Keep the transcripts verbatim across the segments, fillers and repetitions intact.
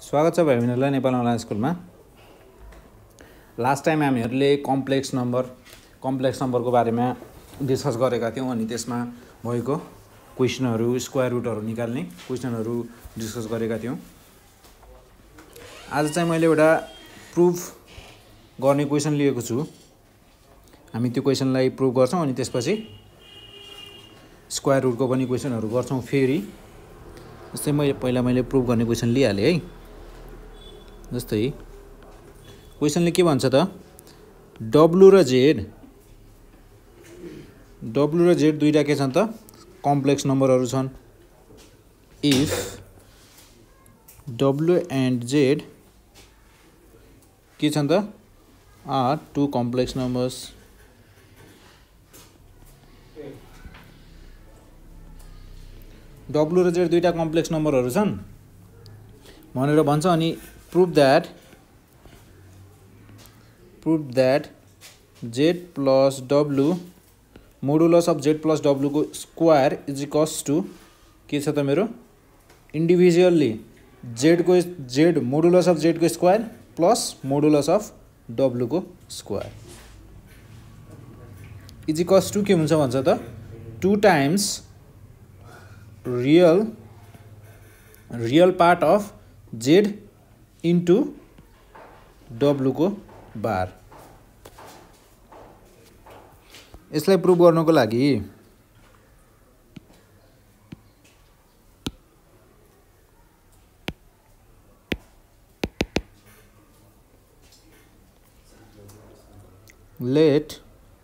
स्वागत छ भाइ बहिनीहरुलाई नेपाल अनलाइन स्कुलमा। लास्ट टाइम हामीहरुले कम्प्लेक्स नम्बर कम्प्लेक्स नम्बरको बारेमा डिस्कस गरेका थियौं अनि त्यसमा भएको क्वेशनहरु स्क्वायर रुटहरु निकाल्ने क्वेशनहरु डिस्कस गरेका थियौं। आज चाहिँ मैले एउटा प्रुफ गर्ने क्वेशन लिएको छु। हामी त्यो क्वेशनलाई प्रुफ गर्छौं अनि त्यसपछि स्क्वायर रुटको पनि क्वेशनहरु गर्छौं फेरि। जस्तै मैले पहिला मैले प्रुफ गर्ने क्वेशन लिइहाले है। जस्तै क्वेशनले के भन्छ त W र Z W र Z दुईटा के छन् त कम्प्लेक्स नम्बरहरु छन्। इफ W and Z के छन् त are two complex numbers W र Z दुईटा कम्प्लेक्स नम्बरहरु छन् भनेर भन्छ। अनि prove that prove that Z plus W modulus of Z plus W को square is equals to के छ त मेरो individually Z को Z modulus of Z को square plus modulus of W को square is equals to के हुन्छ भन्छ त two times real real part of Z into W को बार। यसलाई प्रुभ गर्नको लागि let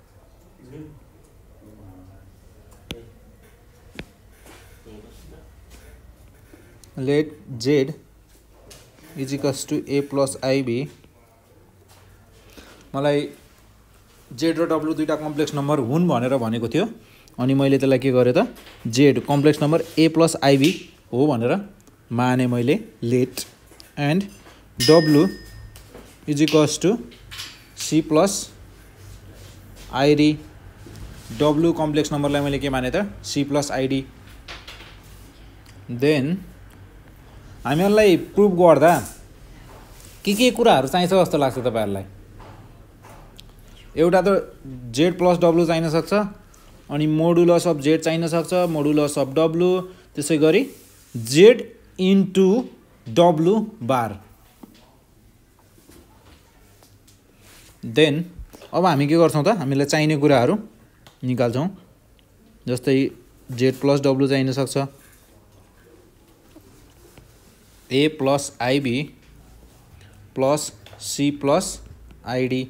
let Z is equals to A plus I B। मलाई Z र W दुईटा कम्प्लेक्स नम्बर हुन् भनेर भनेको थियो अनि मैले त्यसलाई के गरे त Z complex number A plus I B हो भनेर माने मैले। let and W is equals to C plus I D। W complex नम्बरलाई मैले के माने त C plus I D। Then हामीहरुलाई प्रुफ गर्दा के के कुराहरु चाहिन्छ जस्तो लाग्छ तपाईहरुलाई? एउटा त Z plus W चाहिन सक्छ अनि मोडुलस अफ Z चाहिन सक्छ मोडुलस अफ W त्यसै गरी Z into W bar. Then अब हामी के गर्छौं त हामीलाई चाहिने कुराहरु निकाल्छौं। जस्तै Z plus W चाहिन सक्छ A plus I B plus C plus I D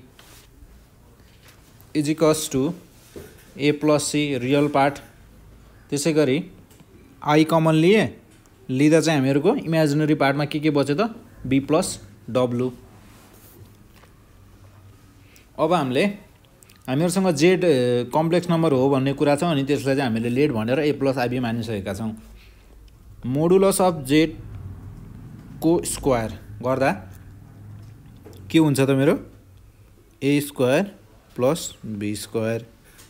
is equals to A plus C real part त्यसै गरी I कमन लिए लिदा चाहिँ हामीहरुको इमेजिनरी पार्टमा के के बच्यो त B plus W। अब हामीले हामीहरुसँग Z कम्प्लेक्स नम्बर हो भन्ने कुरा छ अनि त्यसलाई चाहिँ हामीले लेट भनेर A plus I B मानिसकेका छौं। मोडुलस अफ Z को स्क्वायर गर्दा के हुन्छ त मेरो A square plus B square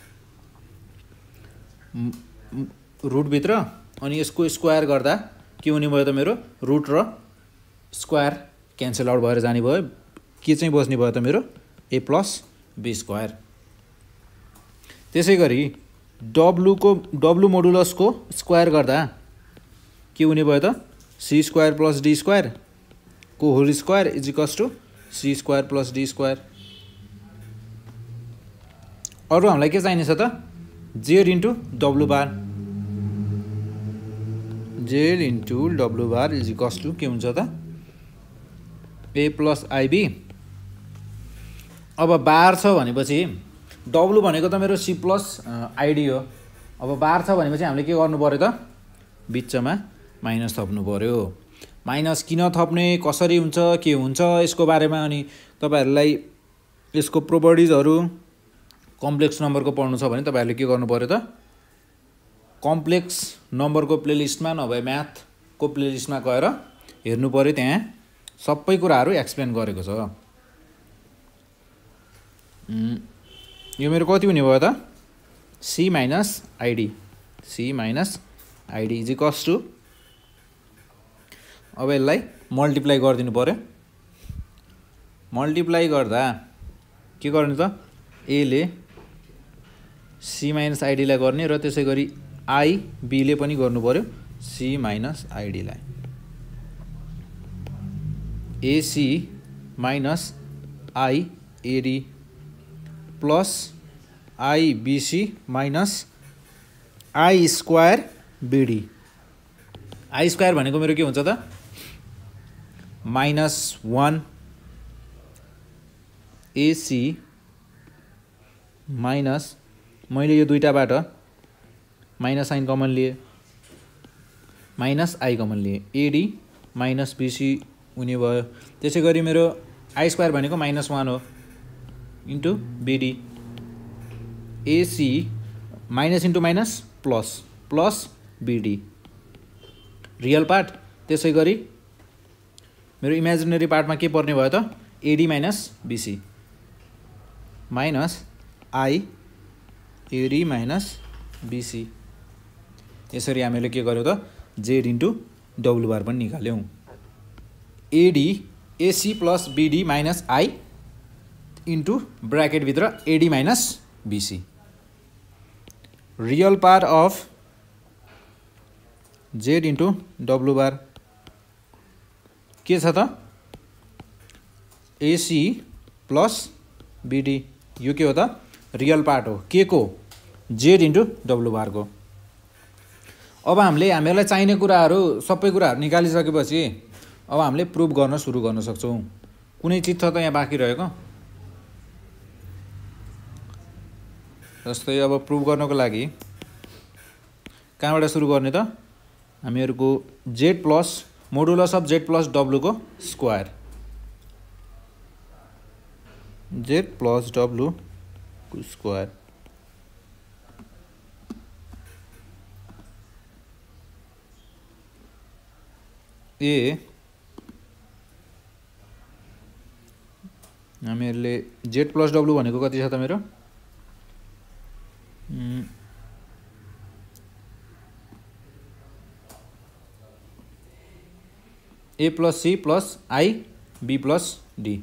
root भित्र अनि यसको स्क्वायर गर्दा के हुने भयो त मेरो रुट र स्क्वायर क्यान्सल आउट भएर जाने भयो। के चाहिँ बस्ने भयो त मेरो A प्लस B स्क्वायर। त्यसै गरी W को W मोडुलस को स्क्वायर गर्दा के हुने भयो त C square plus D square को whole square is equals to C square plus D square. अरु हामीलाई के चाहिने छ त Z into W bar Z into W bar is equals to के हुन्छ त A plus I B। अब बार छ भनेपछि W भनेको त मेरो C plus I D हो। अब बार छ भनेपछि हामीले के गर्नु पर्यो त बीचमा माइनस थप्नु पर्यो। माइनस किन थप्ने कसरी हुन्छ के हुन्छ यसको बारेमा अनि तपाईहरुलाई यसको प्रोपर्टिजहरु कम्प्लेक्स नम्बरको पढ्नु छ भने तपाईहरुले के गर्नु पर्यो त कम्प्लेक्स नम्बरको प्लेलिस्टमा नभए म्याथ को प्लेलिस्टमा गएर हेर्नु पर्यो। त्यहाँ सबै कुराहरु एक्सप्लेन गरेको छ। यो मेरो कति हुने भयो त C minus I D C minus I D is equals to अब यसलाई मल्टिप्लाई गरिदिनु पर्यो। मल्टिप्लाई गर्दा के गर्ने त, एले सी माइनस आइडीलाई गर्ने र त्यसै गरी आई बीले पनि गर्नु पर्यो सी माइनस आइडीलाई। AC minus I AD plus I BC minus I square BD. I square भनेको मेरो के हुन्छ त, माइनस वान एसी माइनस, मैले यो दुईटाबाट माइनस साइन कमन लिए, माइनस आई कमन लिए, एडी माइनस बीसी हुने भयो। त्यसै गरी मेरो आई स्क्वायर भनेको माइनस वान हो into BD. AC minus into minus plus plus BD real part. त्यसै गरी मेरो इमेजिनेरी पार्टमा के पर्ने भयो त, AD minus BC minus I AD minus BC. यसरी हामीले के गर्यौँ त, जेड इन्टु डब्लु बार पनि निकाल्यौँ। AD AC plus BD minus I into ब्राकेटभित्र AD minus BC. Real part of Z into W bar के छ त, एसी प्लस बीडी। यो के हो त, रियल पार्ट हो के को, जेड इन्टु डब्लु बारको। अब हामीले हामीलाई चाहिने कुराहरू सबै कुराहरू निकालिसकेपछि अब हामीले प्रुभ गर्न सुरु गर्न सक्छौँ। कुनै चिज छ त यहाँ बाँकी रहेको, जस्तै अब प्रुभ गर्नको लागि कहाँबाट सुरु गर्ने त, हामीहरूको Z plus modulus of Z plus डब्लुको स्क्वायर, जेड प्लस डब्लु को स्क्वायर ए हामीहरूले जेड प्लस डब्लु भनेको कति छ त मेरो, A plus C plus I B plus D.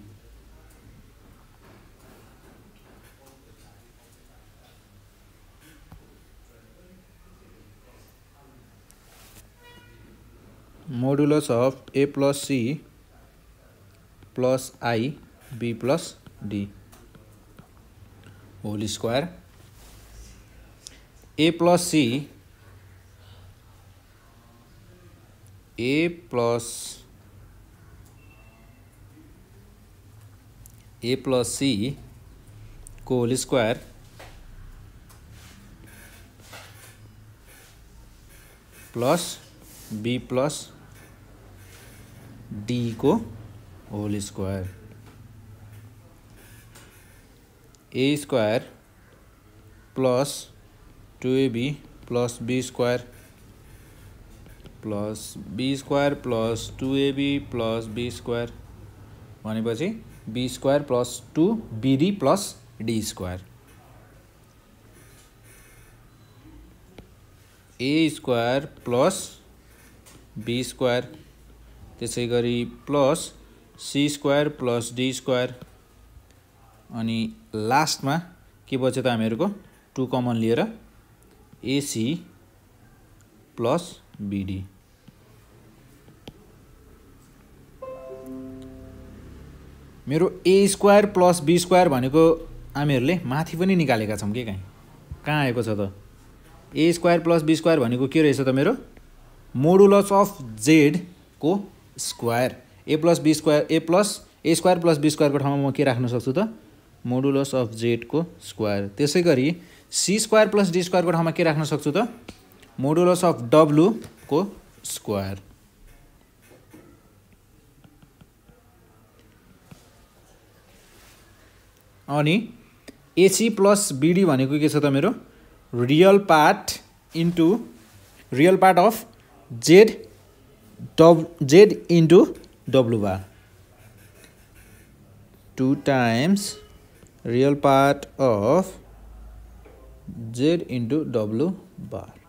Modulus of A plus C plus I B plus D whole square. A plus C A plus A plus C को whole square plus B plus D को whole square. A square plus two A B plus B square plus B square plus two A B plus B square भनेपछि B square plus two B D plus D square. A square plus B square त्यसै गरी plus C square plus D square अनि लास्टमा के बच्यो त हामीहरूको two common लिएर एसी प्लस बीडी। मेरो A square plus B square भनेको हामीहरूले माथि पनि निकालेका छौँ के, कहीँ कहाँ आएको छ त, A square plus B square भनेको के रहेछ त मेरो मोडुलस अफ जेड को square. A plus B square A plus A square plus B स्क्वायरको ठाउँमा म के राख्न सक्छु त मोडुलस अफ जेड को स्क्वायर। त्यसै गरी सी स्क्वायर प्लस डी स्क्वायरको ठाउँमा के राख्न सक्छु त मोडुलस अफ डब्लु को स्क्वायर। अनि एसी प्लस बीडी भनेको के छ त मेरो real part into real part of Z डब Z into W bar two times real part of z into w bar।